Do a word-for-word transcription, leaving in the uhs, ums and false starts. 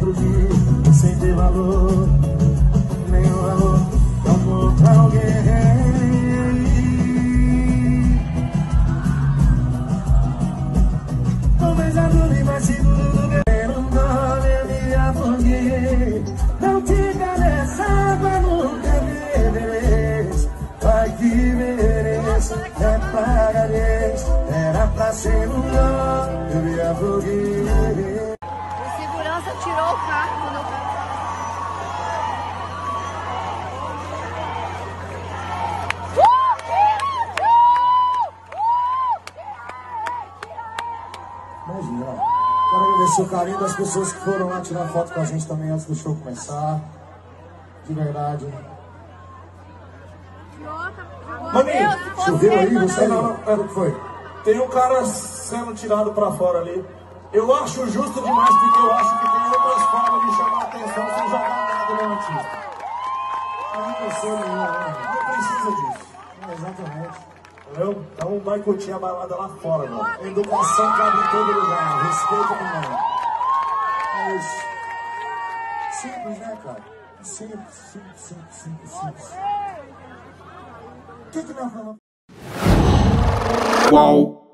fugir sem ter valor, nenhum valor, como pra alguém. Talvez a dúvida mais seguro do guerreiro, nome eu me afoguei. Não fica nessa água, nunca beberei. Vai que mereço, é pagarês. Era pra ser um nó, eu me afoguei. O segurança tirou o carro quando eu tava. Imagina, quero agradecer o carinho das pessoas que foram lá tirar foto com a gente também antes do show começar. De verdade. Maninho, choveu aí, você não, não, não, o que foi? tem um cara sendo tirado pra fora ali. Eu acho justo demais, porque eu acho que tem outras formas de chamar a atenção sem jogar nada no artista. Não pensou nenhuma, né? Não precisa disso. Exatamente. Entendeu? Então vai curtir a balada lá fora, mano. Educação cabe em todo lugar, respeito também. É isso. Simples, né, cara? Simples, simples, simples, simples, simples. O que que nós falamos? Qual?